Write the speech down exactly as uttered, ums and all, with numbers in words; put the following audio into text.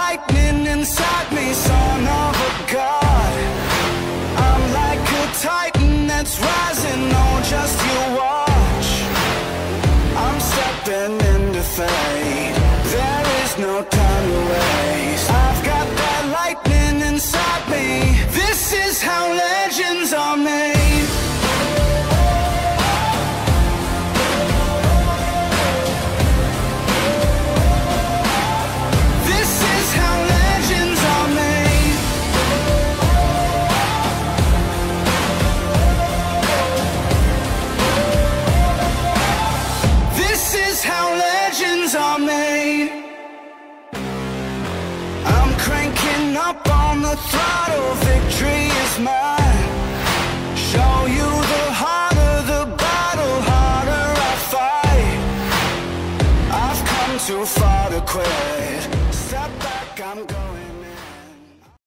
lightning inside me, son of a god. I'm like a titan that's rising, oh just you watch. I'm stepping into fate, there is no time to waste. I've got that lightning inside me, this is how legends are made. Up on the throttle, victory is mine. Show you the harder the battle, harder I fight. I've come too far to quit. Step back, I'm going